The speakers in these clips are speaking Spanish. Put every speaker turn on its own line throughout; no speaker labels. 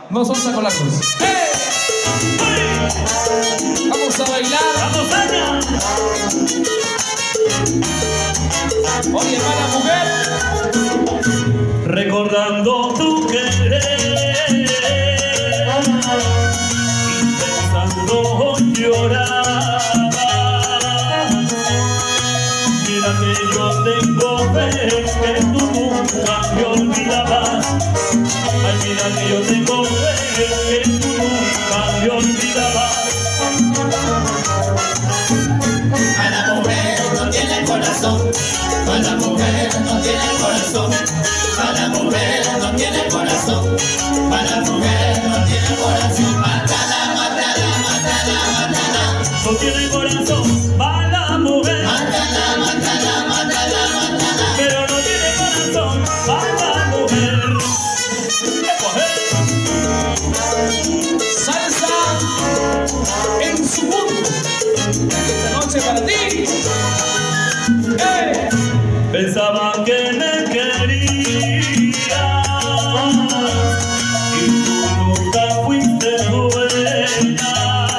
No son sacolacos. ¡Eh! Vamos a bailar.
¡Vamos allá!
Oye, hermana mujer.
Recordando tu querer y pensando lloraba. Mira que yo tengo fe que tú nunca me olvidabas. Ay, mira que yo tengo fe que tú nunca me olvidabas.
A la mujer no tiene corazón, a la mujer no tiene corazón, a la mujer no tiene corazón, a la mujer no tiene corazón. Mátala, mátala, mátala, mátala.
No tiene corazón, mala mujer.
Mátala, mátala, mátala, mátala.
Pero no tiene corazón, mala mujer.
Salsa en su mundo. Esta noche para ti. ¡Eh!
Pensaba que me quería y tú nunca fuiste buena.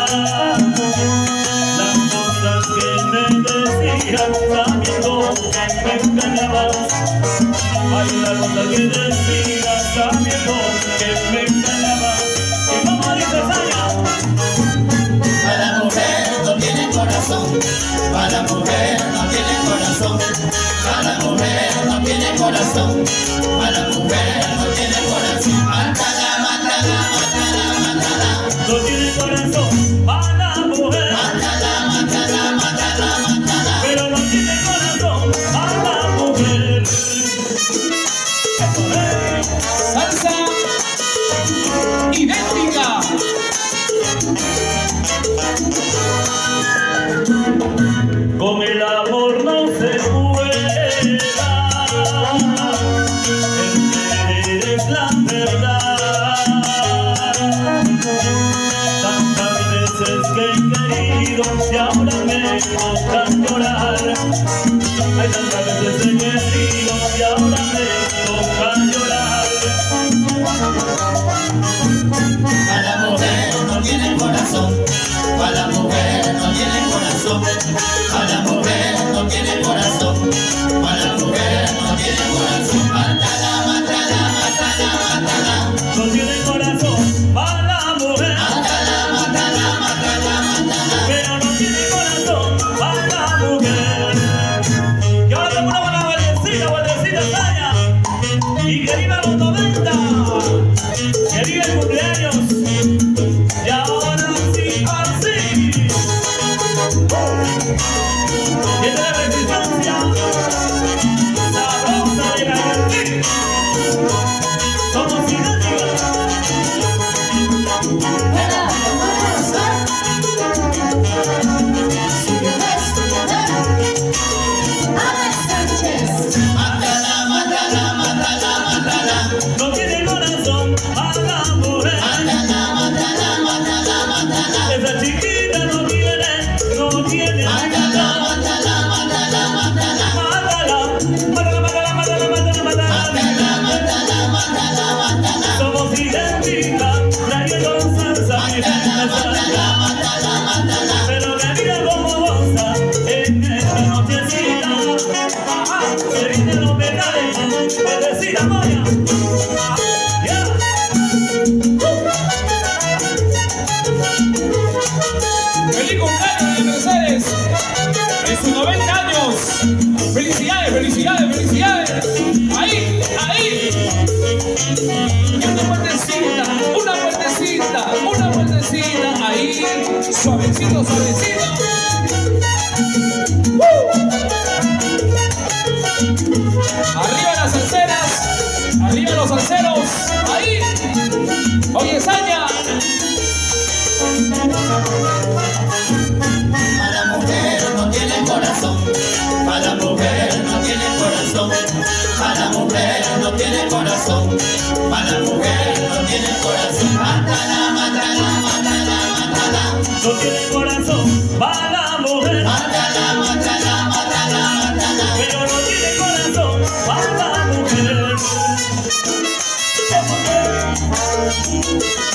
Las cosas que me decías sabiendo que me engañabas. Hay una cosa que decías sabiendo que me engañabas. ¿Y cómo dices allá?
A la mujer no tiene corazón, a la mujer no tiene corazón, a la mujer no tiene corazón, a la mujer no tiene corazón. Mátala, mátala, mátala, mátala.
No tiene corazón, mala mujer.
Mátala, mátala, mátala, mátala.
Pero no tiene corazón, mala mujer.
Salsa idéntica.
Con el amor no se juega, el querer es la verdad. Tantas veces que he querido y ahora me toca llorar. Hay tantas veces que he querido y ahora me toca llorar.
A la mujer no tiene corazón, a la mujer no tiene corazón, a la mujer no tiene corazón, a la mujer no tiene corazón. Mátala, mátala, mátala, mátala.
No tiene corazón, mala mujer.
Mátala, mátala, mátala, mátala.
Pero no tiene corazón, mala mujer. Y ahora tengo una buena vueltecita, Saya. Y que viva los 90. Que viva el cumpleaños. Y ahora sí, así. Y esta es la resistencia. Sabrosa de Garantí. Somos idénticos.
Mátala, mátala, mátala, mátala.
No tiene corazón, mala mujer.
Mátala, mátala, mátala, mátala.
Esa chiquita no tiene.
Mátala, mátala, mátala, mátala.
Mátala, mátala, mátala, mátala, mátala, mátala.
Mátala, mátala, mátala, mátala.
Somos idénticas, trayendo salsa y
Mátala, mátala, mátala, mátala.
pero que mira como goza en esta nochecita. Se vienen los metales, puertecita moya. Yeah.
Feliz cumpleaños de Mercedes en sus 90 años. Felicidades, felicidades, felicidades. Ahí, ahí. Una vueltecita, una vueltecita, una vueltecita. Ahí, suavecito, suavecito. Arriba las salseras, arriba los salseros. Ahí. Oye, Saña.
A la mujer no tiene corazón, a la mujer no tiene corazón, a la mujer no tiene corazón, a la mujer no tiene corazón. Mátala, mátala, mátala, mátala.
No tiene corazón, mala mujer.
Mátala, mátala, mátala, mátala.
Pero no tiene corazón, mala mujer.